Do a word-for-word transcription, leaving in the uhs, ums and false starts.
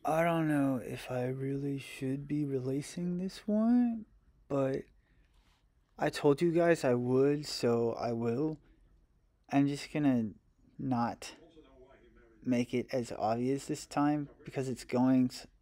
I don't know if I really should be releasing this one, but I told you guys I would, so I will. I'm just gonna not make it as obvious this time because it's going